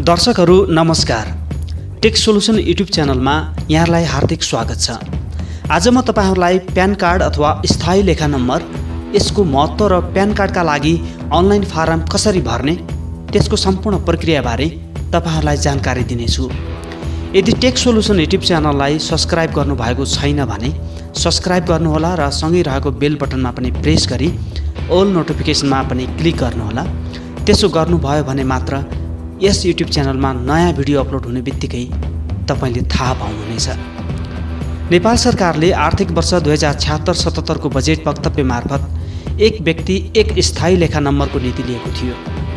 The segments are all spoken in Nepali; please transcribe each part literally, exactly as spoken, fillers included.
दर्शकहरू नमस्कार। टेक्सolution युट्युब च्यानलमा यहाँलाई हार्दिक स्वागत छ। आज म तपाईहरुलाई प्यान कार्ड अथवा स्थायी लेखा नम्बर, यसको महत्त्व र प्यान कार्डका लागि अनलाइन फारम कसरी भर्ने, त्यसको सम्पूर्ण प्रक्रिया बारे तपाईहरुलाई जानकारी दिनेछु। यदि टेक्सolution युट्युब च्यानललाई सब्स्क्राइब गर्नु भएको छैन भने सब्स्क्राइब गर्नुहोला र सँगै रहेको बेल बटनमा पनि प्रेस गरी ऑल नोटिफिकेसनमा पनि क्लिक गर्नुहोला। त्यसो गर्नुभयो भने मात्र यस युट्युब च्यानलमा नयाँ भिडियो अपलोड हुने बित्तिकै तपाईले थाहा पाउनुहुनेछ। नेपाल सरकारले आर्थिक वर्ष दुई हजार छिहत्तर सतहत्तर को बजेट वक्तव्य मार्फत एक व्यक्ति एक स्थायी लेखा नम्बरको नीति लिएको थियो।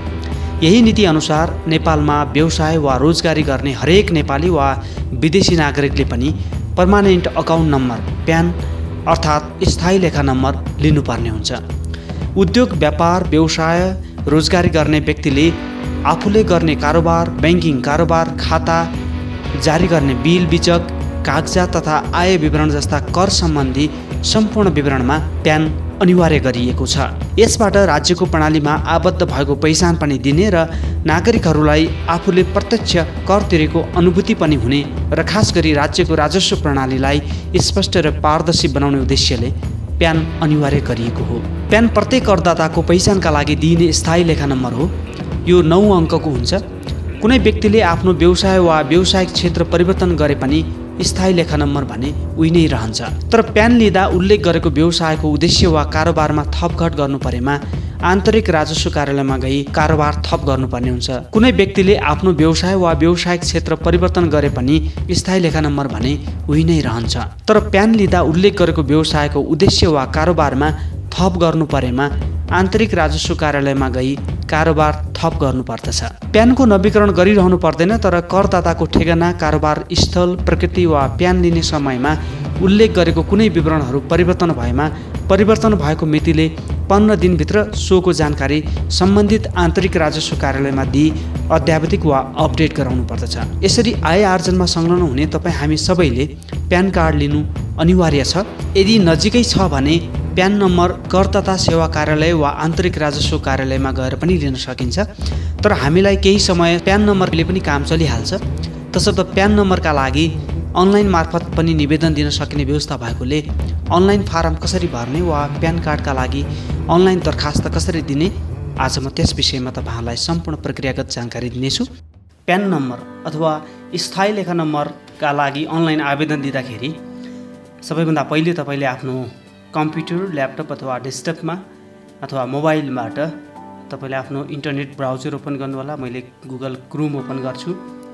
यही नीति अनुसार नेपालमा व्यवसाय वा रोजगारी गर्ने हरेक नेपाली वा विदेशी नागरिकले पनि पर्मानेन्ट अकाउन्ट नम्बर प्यान अर्थात् स्थायी लेखा नम्बर लिनुपर्ने हुन्छ। उद्योग व्यापार व्यवसाय रोजगारी गर्ने व्यक्तिले आफूले गर्ने कारोबार, बैंकिङ कारोबार, खाता जारी गर्ने बिल बिचक, कागजात तथा आय विवरण जस्ता कर सम्बन्धी सम्पूर्ण विवरणमा प्यान अनिवार्य गरिएको छ। यसबाट राज्यको प्रणालीमा आबद्ध भएको पहिचान पनि दिने र नागरिकहरूलाई आफूले प्रत्यक्ष कर तिरेको अनुभूति पनि हुने र खास गरी राज्यको राजस्व प्रणालीलाई स्पष्ट र पारदर्शी बनाउने उद्देश्यले प्यान अनिवार्य गरिएको हो। प्यान प्रत्येक करदाताको पहिचानका लागि दिइने स्थायी लेखा नम्बर हो। यो नौ अङ्कको हुन्छ। कुनै व्यक्तिले आफ्नो व्यवसाय वा व्यावसायिक क्षेत्र परिवर्तन गरे पनि स्थायी लेखा नम्बर भने उही नै रहन्छ। तर प्यान लिँदा उल्लेख गरेको व्यवसायको उद्देश्य वा कारोबारमा थपघट गर्नु परेमा आन्तरिक राजस्व कार्यालयमा गई कारोबार थप गर्नुपर्ने हुन्छ। कुनै व्यक्तिले आफ्नो व्यवसाय वा व्यावसायिक क्षेत्र परिवर्तन गरे पनि स्थायी लेखा नम्बर भने उही नै रहन्छ। तर प्यान लिँदा उल्लेख गरेको व्यवसायको उद्देश्य वा कारोबारमा थप गर्नु परेमा आन्तरिक राजस्व कार्यालयमा गई कारोबार थप गर्नुपर्दछ। प्यानको नवीकरण गरिरहनु पर्दैन, तर करदाताको ठेगाना, कारोबार स्थल, प्रकृति वा प्यान लिने समयमा उल्लेख गरेको कुनै विवरणहरू परिवर्तन भएमा परिवर्तन भएको मितिले पन्ध्र दिनभित्र सोको जानकारी सम्बन्धित आन्तरिक राजस्व कार्यालयमा दिई अद्यावधिक वा अपडेट गराउनु पर्दछ। यसरी आय आर्जनमा संलग्न हुने तपाईँ हामी सबैले प्यान कार्ड लिनु अनिवार्य छ। यदि नजिकै छ भने प्यान नम्बर करदाता सेवा कार्यालय वा आन्तरिक राजस्व कार्यालयमा गएर पनि लिन सकिन्छ। तर हामीलाई केही समय प्यान नम्बरले पनि काम चलिहाल्छ। तसर्थ प्यान नम्बरका लागि अनलाइन मार्फत पनि निवेदन दिन सकिने व्यवस्था भएकोले अनलाइन फारम कसरी भर्ने वा प्यान कार्डका लागि अनलाइन दरखास्त कसरी दिने, आज म त्यस विषयमा तपाईहरुलाई सम्पूर्ण प्रक्रियागत जानकारी दिनेछु। प्यान नम्बर अथवा स्थायी लेखा नम्बरका लागि अनलाइन आवेदन दिँदाखेरि सबैभन्दा पहिले तपाईले आफ्नो कम्प्युटर, ल्यापटप अथवा डेस्कटपमा अथवा मोबाइलबाट तपाईले आफ्नो इन्टरनेट ब्राउजर ओपन गर्नुहोला। मैले गुगल क्रोम ओपन गर्छु।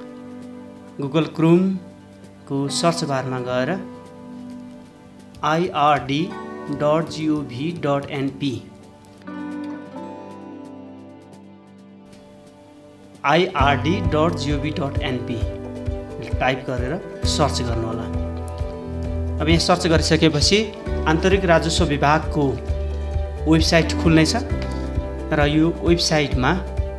गुगल क्रोमको सर्च बारमा गएर IRD dot GOV dot NP IRD dot GOV dot NP type गरेर सर्च गर्नुहोला। अब यहाँ सर्च गरिसकेपछि आन्तरिक राजस्व विभागको वेबसाइट खुल्नेछ र यो वेबसाइटमा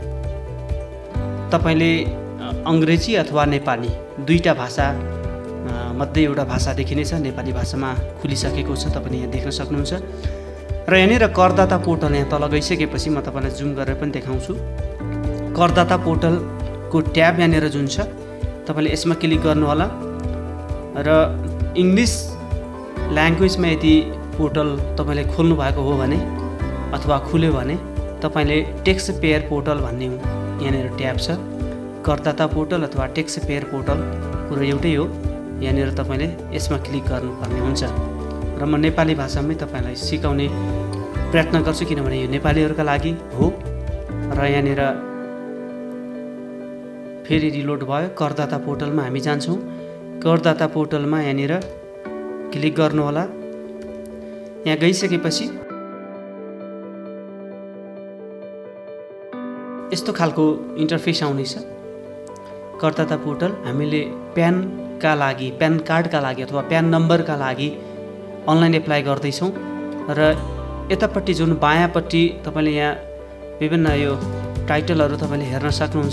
तपाईले अङ्ग्रेजी अथवा नेपाली दुईटा भाषा मध्ये एउटा भाषा देखिनेछ। नेपाली भाषामा खुलिसकेको छ, तपाईले यहाँ देख्न सक्नुहुन्छ। र यहाँनिर करदाता पोर्टल यहाँ तल गइसकेपछि म तपाईलाई जुम गरेर पनि देखाउँछु। करदाता पोर्टलको ट्याब यहाँनिर जुन छ तपाईले यसमा क्लिक गर्नुहोला र इङ्ग्लिस ल्याङ्ग्वेजमा यदि पोर्टल तपाईले खोल्नु भएको हो भने अथवा खुल्यो भने तपाईले ट्याक्स पेयर पोर्टल भन्ने यहाँनिर ट्याब छ। करदाता पोर्टल अथवा ट्याक्स पेयर पोर्टल कुरो एउटै हो। यहाँनिर तपाईले यसमा क्लिक गर्नुपर्ने हुन्छ र म नेपाली भाषामै तपाईलाई सिकाउने प्रयत्न गर्छु, किनभने यो नेपालीहरूका लागि हो। र यहाँनिर फेरि रिलोड भयो। करदाता पोर्टलमा हामी जान्छौँ। करदाता पोर्टलमा यहाँनिर क्लिक गर्नुहोला। यहाँ गइसकेपछि यस्तो खालको इन्टरफेस आउनेछ। करदाता पोर्टल हामीले प्यानका लागि, प्यान कार्डका लागि अथवा प्यान नम्बरका लागि अनलाइन एप्लाई गर्दैछौँ र यतापट्टि जुन बायाँपट्टि तपाईँले यहाँ विभिन्न यो टाइटलहरू तपाईँले हेर्न सक्नुहुन्छ।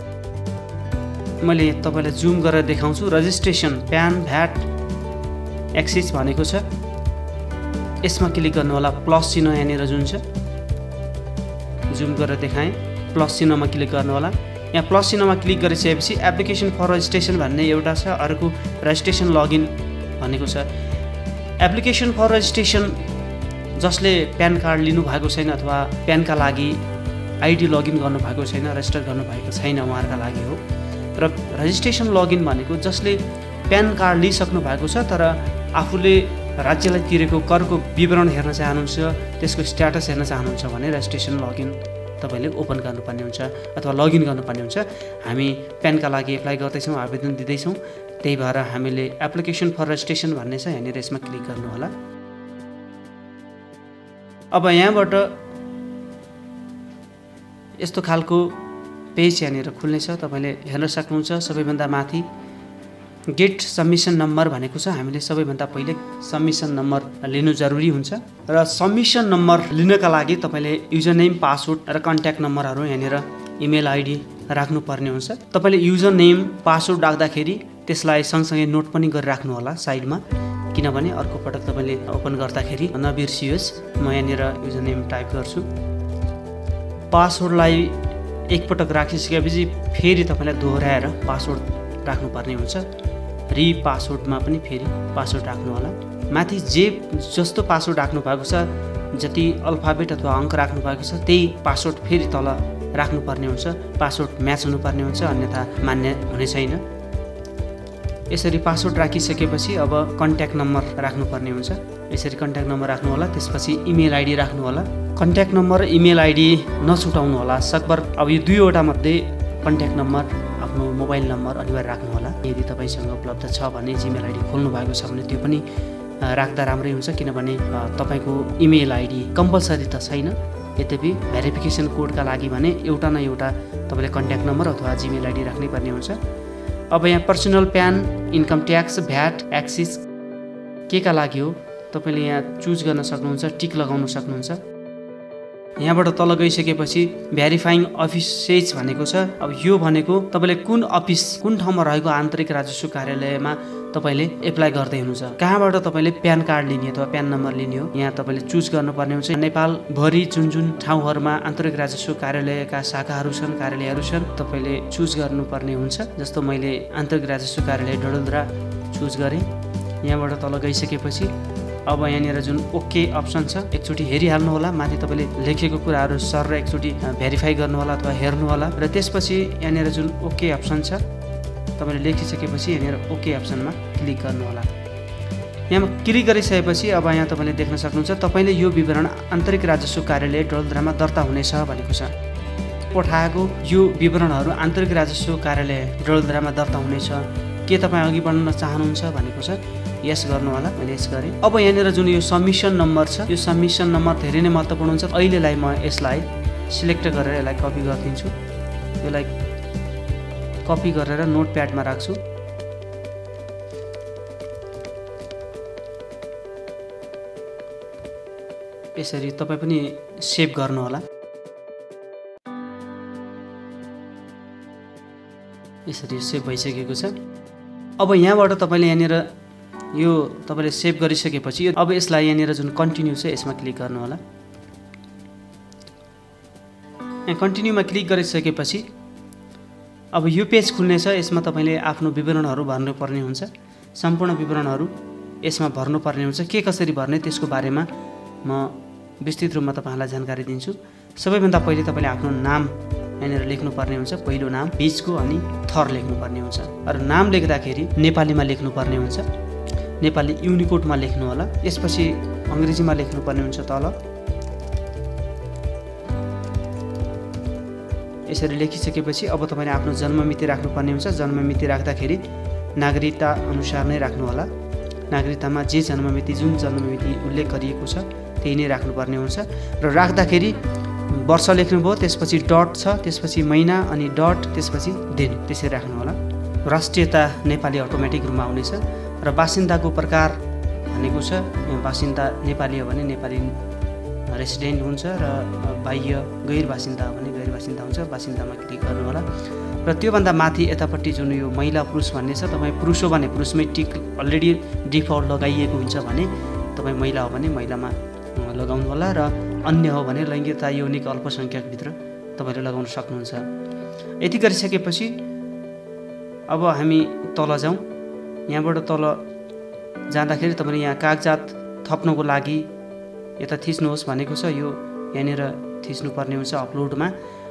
मैले तपाईँलाई जुम गरेर देखाउँछु। रजिस्ट्रेसन प्यान भ्याट एक्सिस भनेको छ, यसमा क्लिक गर्नुहोला। प्लस चिन्ह यहाँनिर जुन छ जुम गरेर देखाएँ, प्लस चिन्हमा क्लिक गर्नुहोला। यहाँ प्लस चिन्हमा क्लिक गरिसकेपछि एप्लिकेसन फर रजिस्ट्रेसन भन्ने एउटा छ, अर्को रजिस्ट्रेसन लगइन भनेको छ। एप्लिकेसन फर रजिस्ट्रेसन जसले प्यान कार्ड लिनु भएको छैन अथवा प्यानका लागि आइडी लगइन गर्नुभएको छैन, रेजिस्टर गर्नुभएको छैन उहाँहरूका लागि हो। र रजिस्ट्रेसन लगइन भनेको जसले प्यान कार्ड लिइसक्नु भएको छ तर आफूले राज्यलाई तिरेको करको विवरण हेर्न चाहनुहुन्छ, त्यसको स्ट्याटस हेर्न चाहनुहुन्छ भने रजिस्ट्रेसन लगइन तपाईँले ओपन गर्नुपर्ने हुन्छ अथवा लगइन गर्नुपर्ने हुन्छ। हामी प्यानका लागि एप्लाई गर्दैछौँ, आवेदन दिँदैछौँ, त्यही भएर हामीले एप्लिकेसन फर रजिस्ट्रेसन भन्ने छ, यहाँनिर यसमा क्लिक गर्नु होला। अब यहाँबाट यस्तो खालको पेज यहाँनिर खुल्नेछ, तपाईँले हेर्न सक्नुहुन्छ। सबैभन्दा माथि गेट सबमिसन नम्बर भनेको छ। हामीले सबैभन्दा पहिले सबमिसन नम्बर लिनु जरुरी हुन्छ र सबमिसन नम्बर लिनका लागि तपाईँले युजर नेम, पासवर्ड र कन्ट्याक्ट नम्बरहरू यहाँनिर इमेल आइडी राख्नुपर्ने हुन्छ। तपाईँले युजर नेम पासवर्ड राख्दाखेरि त्यसलाई सँगसँगै नोट पनि गरिराख्नु होला साइडमा, किनभने अर्को पटक तपाईँले ओपन गर्दाखेरि नबिर्सियोस्। म यहाँनिर युजर नेम टाइप गर्छु। पासवर्डलाई एकपटक राखिसकेपछि फेरि तपाईँलाई दोहोऱ्याएर पासवर्ड राख्नुपर्ने हुन्छ। रि पासवर्डमा पनि फेरि पासवर्ड राख्नु होला। माथि जे जस्तो पासवर्ड राख्नु भएको छ, जति अल्फाबेट अथवा अङ्क राख्नु भएको छ त्यही पासवर्ड फेरि तल राख्नुपर्ने हुन्छ। पासवर्ड म्याच हुनुपर्ने हुन्छ, अन्यथा मान्य हुने छैन। यसरी पासवर्ड राखिसकेपछि अब कन्ट्याक्ट नम्बर राख्नुपर्ने हुन्छ। यसरी कन्ट्याक्ट नम्बर राख्नु होला। त्यसपछि इमेल आइडी राख्नु होला। कन्ट्याक्ट नम्बर र इमेल आइडी नछुटाउनु होला। सकभर अब यो दुईवटा मध्ये कन्ट्याक्ट नम्बर, आफ्नो मोबाइल नम्बर अनिवार्य राख्नु होला। यदि तपाईँसँग उपलब्ध छ भने जिमेल आइडी खोल्नु भएको छ भने त्यो पनि राख्दा राम्रै हुन्छ, किनभने तपाईँको इमेल आइडी कम्पलसरी त छैन। यद्यपि भेरिफिकेसन कोडका लागि भने एउटा न एउटा तपाईँले कन्ट्याक्ट नम्बर अथवा जिमेल आइडी राख्नै पर्ने हुन्छ। अब यहाँ personal PAN, income tax, VAT, excise के का लागि हो तपाईँले यहाँ चुज गर्न सक्नुहुन्छ, टिक लगाउन सक्नुहुन्छ। यहाँबाट तल गइसकेपछि भेरिफाइङ अफिसेज भनेको छ। अब यो भनेको तपाईँले कुन अफिस, कुन ठाउँमा रहेको आन्तरिक राजस्व कार्यालयमा तपाईँले एप्लाई गर्दै हुनुहुन्छ, कहाँबाट तपाईँले प्यान कार्ड लिने अथवा प्यान नम्बर लिने हो, यहाँ तपाईँले चुज गर्नुपर्ने हुन्छ। नेपालभरि जुन जुन ठाउँहरूमा आन्तरिक राजस्व कार्यालयका शाखाहरू छन्, कार्यालयहरू छन्, तपाईँले चुज गर्नुपर्ने हुन्छ। जस्तो मैले आन्तरिक राजस्व कार्यालय डडेलधुरा चुज गरेँ। यहाँबाट तल गइसकेपछि अब यहाँनिर जुन ओके अप्सन छ एकचोटि हेरिहाल्नु होला। माथि तपाईँले लेखेको कुराहरू सर र एकचोटि भेरिफाई गर्नु होला अथवा हेर्नु होला। र त्यसपछि यहाँनिर जुन ओके अप्सन छ तपाईँले लेखिसकेपछि यहाँनिर ओके अप्सनमा क्लिक गर्नु होला। यहाँ क्लिक गरिसकेपछि अब यहाँ तपाईँले देख्न सक्नुहुन्छ तपाईँले यो विवरण आन्तरिक राजस्व कार्यालय डडेलधुरामा दर्ता हुनेछ भनेको छ। पठाएको यो विवरणहरू आन्तरिक राजस्व कार्यालय डडेलधुरामा दर्ता हुनेछ, के तपाईँ अघि बढ्न चाहनुहुन्छ भनेको छ। यस गर्नु होला। मैले यस गरेँ। अब यहाँनिर जुन यो सबमिसन नम्बर छ, यो सबमिसन नम्बर धेरै नै महत्त्वपूर्ण हुन्छ। अहिलेलाई म यसलाई सिलेक्ट गरेर यसलाई कपी गरिदिन्छु। यसलाई कपी गरेर नोटप्याडमा राख्छु। यसरी तपाईँ पनि सेभ गर्नु होला। यसरी सेभ भइसकेको छ। अब यहाँबाट तपाईँले यहाँनिर यो तपाईँले सेभ गरिसकेपछि अब यसलाई यहाँनिर जुन कन्टिन्यू छ यसमा क्लिक गर्नु होला। यहाँ कन्टिन्यूमा क्लिक गरिसकेपछि अब यो पेज खुल्नेछ। यसमा तपाईँले आफ्नो विवरणहरू भर्नुपर्ने हुन्छ। सम्पूर्ण विवरणहरू यसमा भर्नुपर्ने हुन्छ। के कसरी भर्ने त्यसको बारेमा म विस्तृत रूपमा तपाईँहरूलाई जानकारी दिन्छु। सबैभन्दा पहिले तपाईँले आफ्नो नाम यहाँनिर लेख्नुपर्ने हुन्छ। पहिलो नाम, बिचको अनि थर लेख्नुपर्ने हुन्छ। र नाम लेख्दाखेरि नेपालीमा लेख्नुपर्ने हुन्छ। नेपाली युनिकोडमा लेख्नु होला। यसपछि अङ्ग्रेजीमा लेख्नुपर्ने हुन्छ तल। यसरी लेखिसकेपछि अब तपाईँले आफ्नो जन्ममिति राख्नुपर्ने हुन्छ। जन्ममिति राख्दाखेरि नागरिकता अनुसार नै राख्नु होला। नागरिकतामा जे जन्ममिति, जुन जन्ममिति उल्लेख गरिएको छ त्यही नै राख्नुपर्ने हुन्छ। र राख्दाखेरि वर्ष लेख्नुभयो, त्यसपछि डट छ, त्यसपछि महिना अनि डट, त्यसपछि दिन, त्यसरी राख्नु होला। राष्ट्रियता नेपाली अटोमेटिक रूपमा आउनेछ। र बासिन्दाको प्रकार भनेको छ, बासिन्दा नेपाली हो भने नेपाली रेसिडेन्ट हुन्छ र बाह्य गैर बासिन्दा हो भने गैर बासिन्दा हुन्छ। बासिन्दामा क्लिक गर्नु होला। र त्योभन्दा माथि यतापट्टि जुन यो महिला पुरुष भन्ने छ, तपाईँ पुरुष हो भने पुरुषमै टिक अलरेडी डिफल्ट लगाइएको हुन्छ भने तपाईँ महिला हो भने महिलामा लगाउनु होला। र अन्य हो भने लैङ्गिकता यौनिक अल्पसङ्ख्यकभित्र तपाईँले लगाउन सक्नुहुन्छ। यति गरिसकेपछि अब हामी तल जाउँ। यहाँबाट तल जाँदाखेरि तपाईँले यहाँ कागजात थप्नको लागि यता थिच्नुहोस् भनेको छ। यो यहाँनिर थिच्नुपर्ने हुन्छ अपलोडमा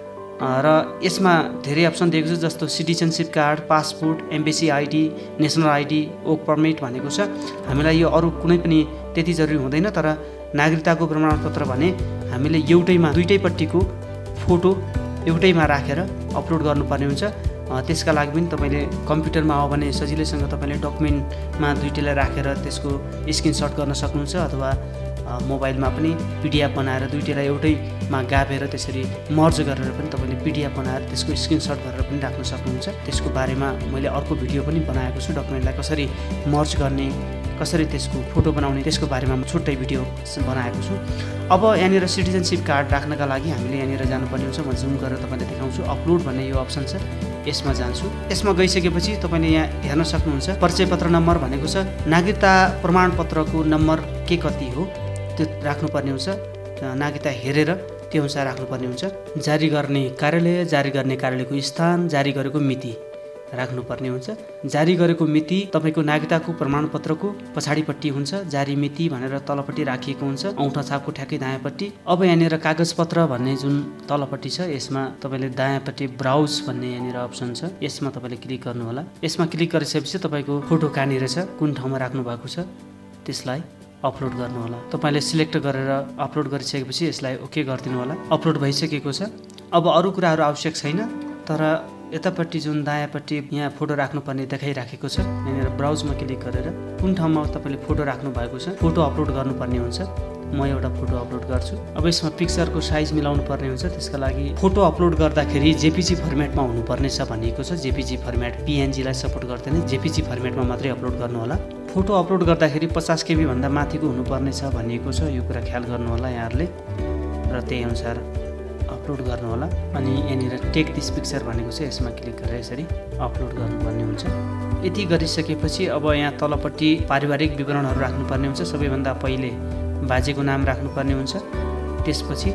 र यसमा धेरै अप्सन दिएको छ जस्तो citizenship card, passport, embassy ID, national ID, work permit भनेको छ। हामीलाई यो अरू कुनै पनि त्यति जरुरी हुँदैन, तर नागरिकताको प्रमाणपत्र भने हामीले एउटैमा दुईटैपट्टिको फोटो एउटैमा राखेर अपलोड गर्नुपर्ने हुन्छ। त्यसका लागि पनि तपाईँले कम्प्युटरमा हो भने सजिलैसँग तपाईँले डकुमेन्टमा दुईटैलाई राखेर त्यसको स्क्रिनसट गर्न सक्नुहुन्छ, अथवा मोबाइलमा पनि पिडिएफ बनाएर दुईटैलाई एउटैमा गाभेर त्यसरी मर्ज गरेर पनि तपाईँले पिडिएफ बनाएर त्यसको स्क्रिनसट गरेर पनि राख्न सक्नुहुन्छ। त्यसको बारेमा मैले अर्को भिडियो पनि बनाएको छु, डकुमेन्टलाई कसरी मर्ज गर्ने, कसरी त्यसको फोटो बनाउने, त्यसको बारेमा म छुट्टै भिडियो बनाएको छु। अब यहाँनिर सिटिजनसिप कार्ड राख्नका लागि हामीले यहाँनिर जानुपर्ने हुन्छ। म जुम गरेर तपाईँलाई देखाउँछु। अपलोड भन्ने यो अप्सन छ, यसमा जान्छु। यसमा गइसकेपछि तपाईँले यहाँ हेर्न सक्नुहुन्छ परिचय पत्र नम्बर भनेको छ। नागरिकता प्रमाणपत्रको नम्बर के कति हो त्यो राख्नुपर्ने हुन्छ। नागरिकता हेरेर त्यो अनुसार राख्नुपर्ने हुन्छ। जारी गर्ने कार्यालय, जारी गर्ने कार्यालयको स्थान, जारी गरेको मिति राख्नुपर्ने हुन्छ। जारी गरेको मिति तपाईँको नागरिकताको प्रमाणपत्रको पछाडिपट्टि हुन्छ। जारी मिति भनेर तलपट्टि राखिएको हुन्छ, औँठा छापको ठ्याक्कै दायाँपट्टि। अब यहाँनिर कागजपत्र भन्ने जुन तलपट्टि छ यसमा तपाईँले दायाँपट्टि ब्राउज भन्ने यहाँनिर अप्सन छ, यसमा तपाईँले क्लिक गर्नु होला। यसमा क्लिक गरिसकेपछि तपाईँको फोटो कहाँनिर छ, कुन ठाउँमा राख्नु भएको छ त्यसलाई अपलोड गर्नु होला। तपाईँले सिलेक्ट गरेर अपलोड गरिसकेपछि यसलाई ओके गरिदिनु होला। अपलोड भइसकेको छ। अब अरू कुराहरू आवश्यक छैन, तर यतापट्टि जुन दायाँपट्टि यहाँ फोटो राख्नुपर्ने देखाइराखेको छ, यहाँनिर ब्राउजमा क्लिक गरेर कुन ठाउँमा तपाईँले फोटो राख्नु भएको छ फोटो अपलोड गर्नुपर्ने हुन्छ। म एउटा फोटो अपलोड गर्छु। अब यसमा पिक्चरको साइज मिलाउनु पर्ने हुन्छ। त्यसका लागि फोटो अपलोड गर्दाखेरि जेपिजी फर्मेटमा हुनुपर्ने छ भनिएको छ। जेपिजी फर्मेट पिएनजीलाई सपोर्ट गर्दैन, जेपिजी फर्मेटमा मात्रै अपलोड गर्नु होला। फोटो अपलोड गर्दाखेरि पचास केबी भन्दा माथिको हुनुपर्ने छ भनिएको छ। यो कुरा ख्याल गर्नु होला यहाँहरूले र त्यही अनुसार अपलोड गर्नु होला। अनि यहाँनिर टेक दिस पिक्चर भनेको छ, यसमा क्लिक गरेर यसरी अपलोड गर्नुपर्ने हुन्छ। यति गरिसकेपछि अब यहाँ तलपट्टि पारिवारिक विवरणहरू राख्नुपर्ने हुन्छ। सबैभन्दा पहिले बाजेको नाम राख्नुपर्ने हुन्छ। त्यसपछि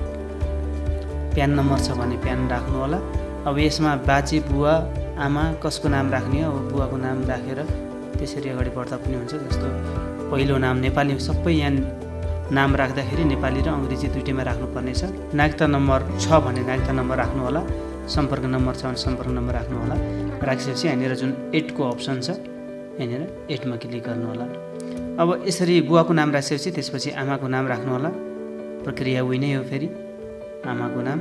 प्यान नम्बर छ भने प्यान राख्नु होला। अब यसमा बाजे, बुवा, आमा कसको नाम राख्ने हो, अब बुवाको नाम राखेर त्यसरी अगाडि बढ्दा पनि हुन्छ। जस्तो पहिलो नाम नेपाली, सबै यहाँ नाम राख्दाखेरि नेपाली र अङ्ग्रेजी दुईटैमा राख्नुपर्ने छ। नागरिकता नम्बर छ भने नागरिकता नम्बर राख्नु होला। सम्पर्क नम्बर छ भने सम्पर्क नम्बर राख्नु होला। राखिसकेपछि यहाँनिर जुन एडको अप्सन छ यहाँनिर एडमा क्लिक गर्नु होला। अब यसरी बुवाको नाम राखिसकेपछि त्यसपछि आमाको नाम राख्नु होला। प्रक्रिया उही नै हो, फेरि आमाको नाम।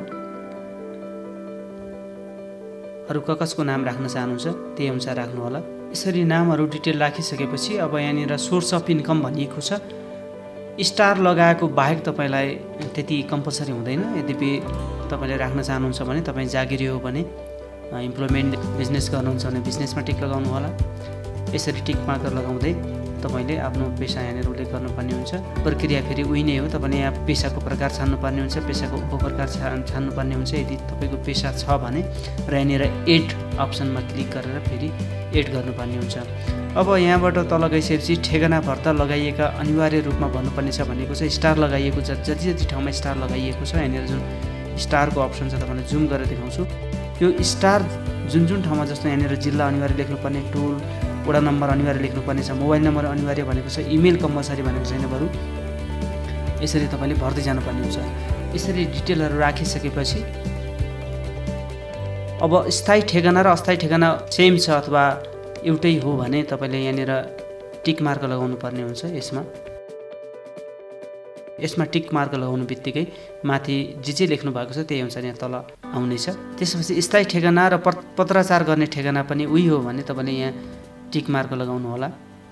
अरू क कसको नाम राख्न चाहनुहुन्छ त्यही अनुसार राख्नु होला। यसरी नामहरू डिटेल राखिसकेपछि अब यहाँनिर सोर्स अफ इन्कम भनिएको छ। स्टार लगाएको बाहेक तपाईँलाई त्यति कम्पलसरी हुँदैन। यद्यपि तपाईँले राख्न चाहनुहुन्छ भने तपाईँ जागिरी हो भने, इम्प्लोइमेन्ट बिजनेस गर्नुहुन्छ भने बिजनेसमा टिक लगाउनु होला। यसरी टिक मार्कर लगाउँदै तपाईँले आफ्नो पेसा यहाँनिर उल्लेख गर्नुपर्ने हुन्छ। प्रक्रिया फेरि उही नै हो। तपाईँले यहाँ पेसाको प्रकार छान्नुपर्ने हुन्छ, पेसाको उपप्रकार छा छान्नुपर्ने हुन्छ यदि तपाईँको पेसा छ भने, र यहाँनिर एड अप्सनमा क्लिक गरेर फेरि एड गर्नुपर्ने हुन्छ। अब यहाँबाट तल गइसकेपछि ठेगाना भर्ता लगाइएका अनिवार्य रूपमा भन्नुपर्ने छ भनेको छ। स्टार लगाइएको छ, जति जति ठाउँमा स्टार लगाइएको छ यहाँनिर जुन स्टारको अप्सन छ तपाईँलाई जुम गरेर देखाउँछु। यो स्टार जुन जुन ठाउँमा, जस्तो यहाँनिर जिल्ला अनिवार्य लेख्नुपर्ने, टोल वडा नम्बर अनिवार्य लेख्नुपर्ने छ, मोबाइल नम्बर अनिवार्य भनेको छ, इमेल कम्पलसरी भनेको छैन बरु। यसरी तपाईँले भर्दै जानुपर्ने हुन्छ। यसरी डिटेलहरू राखिसकेपछि अब स्थायी ठेगाना र अस्थायी ठेगाना सेम छ अथवा एउटै हो भने तपाईँले यहाँनिर टिक मार्क लगाउनु पर्ने हुन्छ। यसमा यसमा टिक मार्क लगाउनु बित्तिकै माथि जे जे लेख्नु भएको छ त्यही अनुसार यहाँ तल आउनेछ। त्यसपछि स्थायी ठेगाना र पत्राचार गर्ने ठेगाना पनि उही हो भने तपाईँले यहाँ टिक मार्क लगाउनु होला।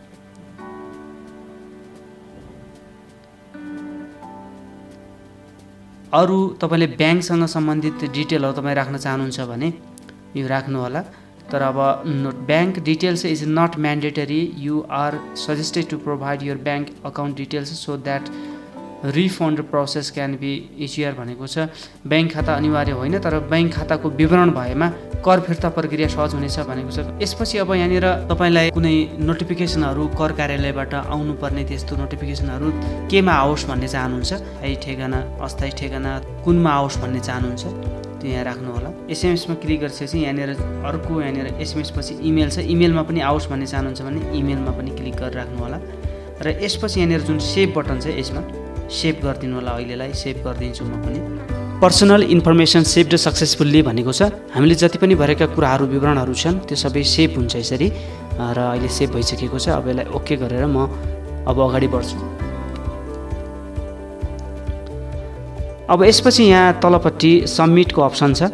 अरू तपाईँले ब्याङ्कसँग सम्बन्धित डिटेलहरू तपाईँ राख्न चाहनुहुन्छ भने यो राख्नु होला। तर अब bank details is not mandatory, you are suggested to provide your bank account details so that refund process can be easier भनेको छ। ब्याङ्क खाता अनिवार्य होइन, तर ब्याङ्क खाताको विवरण भएमा कर फिर्ता प्रक्रिया सहज हुनेछ भनेको छ। यसपछि अब यहाँनिर तपाईँलाई कुनै नोटिफिकेसनहरू कर कार्यालयबाट आउनुपर्ने त्यस्तो नोटिफिकेसनहरू केमा आओस् भन्ने चाहनुहुन्छ, स्थायी ठेगाना, अस्थायी ठेगाना कुनमा आओस् भन्ने चाहनुहुन्छ त्यो यहाँ राख्नु होला। एसएमएसमा क्लिक गरिसकेपछि यहाँनिर अर्को यहाँनिर एसएमएस पछि इमेल छ, इमेलमा पनि आओस् भन्ने चाहनुहुन्छ भने इमेलमा पनि क्लिक गरेर राख्नु होला। र यसपछि यहाँनिर जुन सेभ बटन छ यसमा सेभ गरिदिनु होला। अहिलेलाई सेभ गरिदिन्छु म पनि। पर्सनल इन्फर्मेसन सेभड सक्सेसफुल्ली भनेको छ हामीले जति पनि भरेका कुराहरू विवरणहरू छन् त्यो सबै सेभ हुन्छ यसरी, र अहिले सेभ भइसकेको छ। अब यसलाई ओके गरेर म अब अगाडि बढ्छु। अब यसपछि यहाँ तलपट्टि सबमिटको अप्सन छ,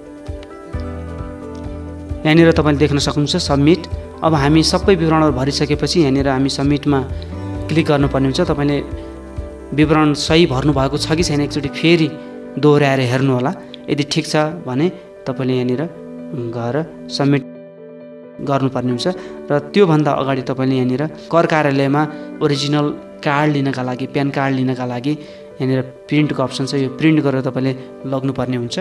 यहाँनिर तपाईँले देख्न सक्नुहुन्छ सबमिट। अब हामी सबै विवरणहरू भरिसकेपछि यहाँनिर हामी सबमिटमा क्लिक गर्नुपर्ने हुन्छ। तपाईँले विवरण सही भर्नु भएको छ कि छैन एकचोटि फेरि दोहोऱ्याएर हेर्नु होला। यदि ठिक छ भने तपाईँले यहाँनिर गएर सबमिट गर्नुपर्ने हुन्छ। र त्योभन्दा अगाडि तपाईँले यहाँनिर कर कार्यालयमा ओरिजिनल कार्ड लिनका लागि, प्यान कार्ड लिनका लागि यहाँनिर प्रिन्टको अप्सन छ, यो प्रिन्ट गरेर तपाईँले लग्नुपर्ने हुन्छ।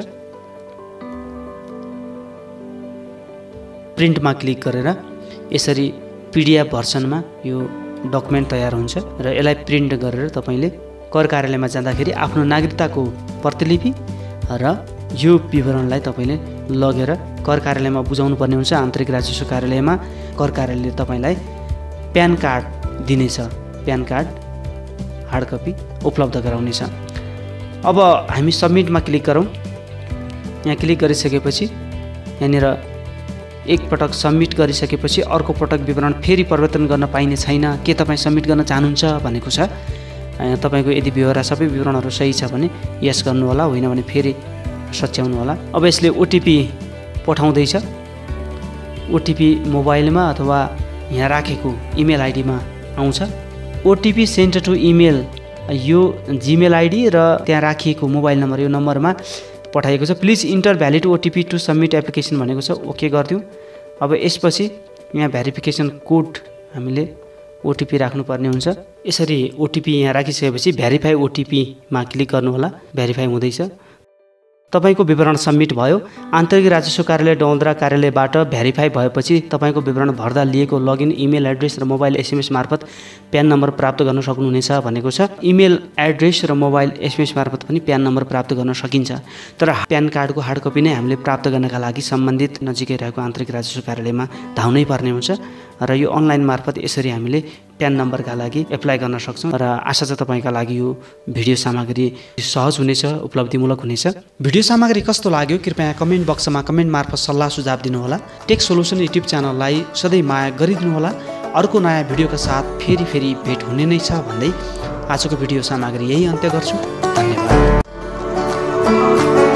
प्रिन्टमा क्लिक गरेर यसरी पिडिएफ भर्सनमा यो डकुमेन्ट तयार हुन्छ र यसलाई प्रिन्ट गरेर तपाईँले कर कार्यालयमा जाँदाखेरि आफ्नो नागरिकताको प्रतिलिपि र यो विवरणलाई तपाईँले लगेर कर कार्यालयमा बुझाउनु पर्ने हुन्छ। आन्तरिक राजस्व कार्यालयमा कर कार्यालयले तपाईँलाई प्यान कार्ड दिनेछ, प्यान कार्ड हार्ड कपी उपलब्ध गराउनेछ। अब हामी सबमिटमा क्लिक गरौँ। यहाँ क्लिक गरिसकेपछि यहाँनिर एकपटक सबमिट गरिसकेपछि अर्को पटक विवरण फेरि परिवर्तन गर्न पाइने छैन, के तपाईँ सबमिट गर्न चाहनुहुन्छ भनेको छ। तपाईँको यदि व्यवहार सबै विवरणहरू सही छ भने यस गर्नु होला, होइन भने फेरि सच्याउनु होला। अब यसले ओटिपी पठाउँदैछ, ओटिपी मोबाइलमा अथवा यहाँ राखेको इमेल आइडीमा आउँछ। ओटिपी सेन्ड टु इमेल, यो जिमेल आइडी र त्यहाँ राखिएको मोबाइल नम्बर यो नम्बरमा पठाइएको छ। Please enter valid OTP to submit application भनेको छ, ओके गरिदिउँ। अब यसपछि यहाँ भेरिफिकेसन कोड हामीले ओटिपी राख्नुपर्ने हुन्छ। यसरी ओटिपी यहाँ राखिसकेपछि भेरिफाई ओटिपीमा क्लिक गर्नु होला। भेरिफाई हुँदैछ, तपाईँको विवरण सबमिट भयो। आन्तरिक राजस्व कार्यालय डौलद्रा कार्यालयबाट भेरिफाई भएपछि तपाईँको विवरण भर्दा लिएको लगइन इमेल एड्रेस र मोबाइल एसएमएस मार्फत प्यान नम्बर प्राप्त गर्न सक्नुहुनेछ भनेको छ। इमेल एड्रेस र मोबाइल एसएमएस मार्फत पनि प्यान नम्बर प्राप्त गर्न सकिन्छ, तर प्यान कार्डको हार्ड कपी नै हामीले प्राप्त गर्नका लागि सम्बन्धित नजिकै रहेको आन्तरिक राजस्व कार्यालयमा धाउनै पर्ने हुन्छ। र यो अनलाइन मार्फत यसरी हामीले प्यान नम्बरका लागि एप्लाई गर्न सक्छौँ। र आशा छ तपाईँका लागि यो भिडियो सामग्री सहज हुनेछ, उपलब्धिमूलक हुनेछ। भिडियो सामग्री कस्तो लाग्यो कृपया कमेन्ट बक्समा कमेन्ट मार्फत सल्लाह सुझाव दिनुहोला। टेक सोल्युसन युट्युब च्यानललाई सधैँ माया गरिदिनुहोला। अर्को नयाँ भिडियोका साथ फेरि फेरि भेट हुने नै छ भन्दै आजको भिडियो सामग्री यही अन्त्य गर्छु। धन्यवाद।